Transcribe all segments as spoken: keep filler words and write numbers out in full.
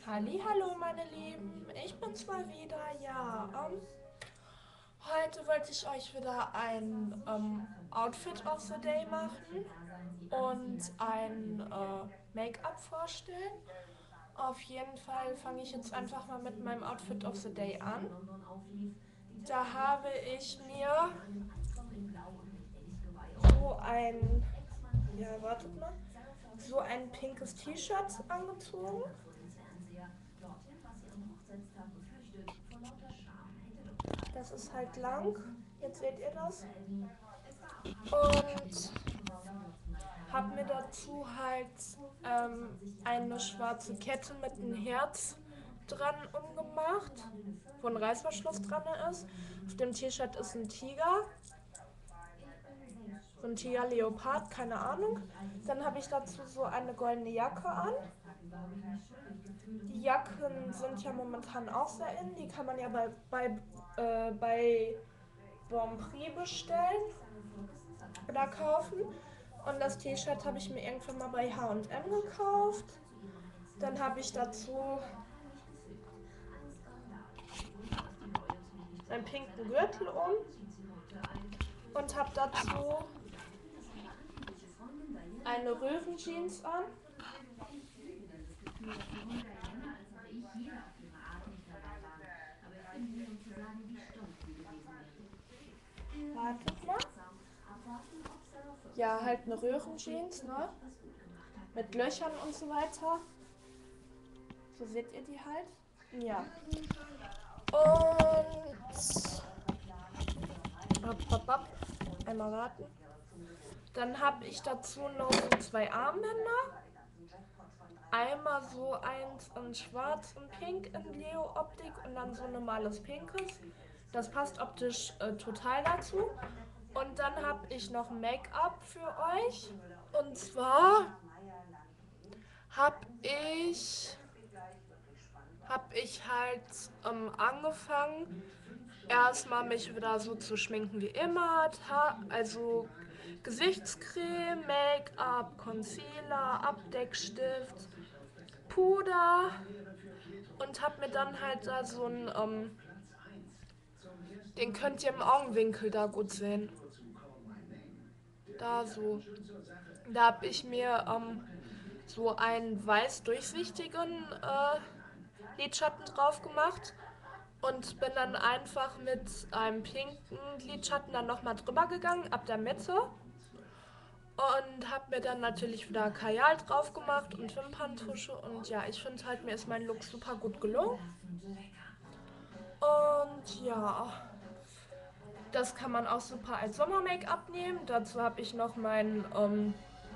Hallo, meine Lieben, ich bin's mal wieder. Ja, ähm, heute wollte ich euch wieder ein ähm, Outfit of the Day machen und ein äh, Make-up vorstellen. Auf jeden Fall fange ich jetzt einfach mal mit meinem Outfit of the Day an. Da habe ich mir so ein, ja, wartet mal, so ein pinkes T-Shirt angezogen. Das ist halt lang. Jetzt seht ihr das. Und habe mir dazu halt ähm, eine schwarze Kette mit einem Herz dran umgemacht, wo ein Reißverschluss dran ist. Auf dem T-Shirt ist ein Tiger, so ein Tiger-Leopard, keine Ahnung. Dann habe ich dazu so eine goldene Jacke an. Die Jacken sind ja momentan auch sehr in, die kann man ja bei, bei, äh, bei Bonprix bestellen oder kaufen. Und das T-Shirt habe ich mir irgendwann mal bei H und M gekauft. Dann habe ich dazu einen pinken Gürtel um und habe dazu eine Röhrenjeans an. Wartet mal. Ja, halt eine Röhrenjeans, ne? Mit Löchern und so weiter. So seht ihr die halt. Ja. Und Hopp, hopp, hopp. Einmal warten. Dann habe ich dazu noch so zwei Armbänder. Einmal so eins in schwarz und pink in Leo-Optik und dann so ein normales pinkes. Das passt optisch äh, total dazu. Und dann habe ich noch Make-up für euch. Und zwar habe ich, hab ich halt ähm, angefangen, erstmal mich wieder so zu schminken wie immer. Also Gesichtscreme, Make-up, Concealer, Abdeckstift, Puder und hab mir dann halt da so ein, ähm, den könnt ihr im Augenwinkel da gut sehen. Da so. Da hab ich mir ähm, so einen weiß durchsichtigen äh, Lidschatten drauf gemacht und bin dann einfach mit einem pinken Lidschatten dann nochmal drüber gegangen, ab der Mitte. Und habe mir dann natürlich wieder Kajal drauf gemacht und Wimperntusche. Und ja, ich finde halt, mir ist mein Look super gut gelungen. Und ja, das kann man auch super als Sommer-Make-up nehmen. Dazu habe ich noch meinen, ähm,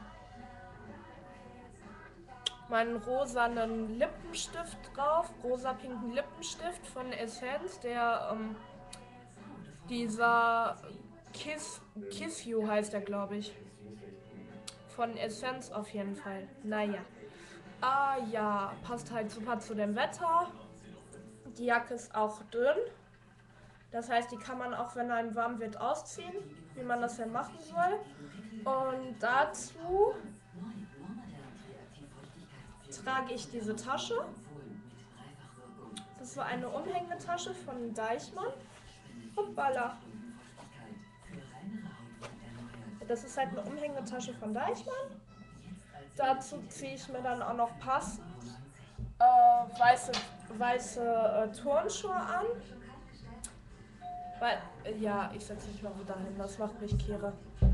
meinen rosanen Lippenstift drauf. Rosa-pinken Lippenstift von Essence. Der, ähm, dieser Kiss, Kiss You heißt der, glaube ich. Von Essence auf jeden Fall. Naja. Ah ja, passt halt super zu dem Wetter. Die Jacke ist auch dünn. Das heißt, die kann man auch, wenn einem warm wird, ausziehen, wie man das ja machen soll. Und dazu trage ich diese Tasche. Das ist so eine Umhängetasche von Deichmann. Hoppala. Das ist halt eine Umhängetasche von Deichmann. Dazu ziehe ich mir dann auch noch passend äh, weiße, weiße äh, Turnschuhe an. Weil, äh, ja, ich setze mich mal wieder hin, das macht mich kirre.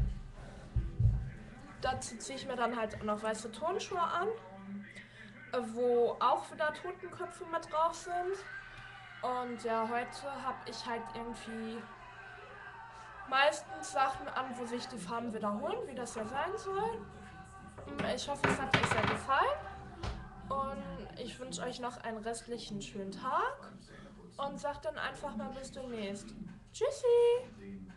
Dazu ziehe ich mir dann halt auch noch weiße Turnschuhe an, äh, wo auch wieder Totenköpfe mit drauf sind. Und ja, heute habe ich halt irgendwie meistens Sachen an, wo sich die Farben wiederholen, wie das ja sein soll. Ich hoffe, es hat euch sehr gefallen. Und ich wünsche euch noch einen restlichen schönen Tag. Und sagt dann einfach mal bis demnächst. Tschüssi!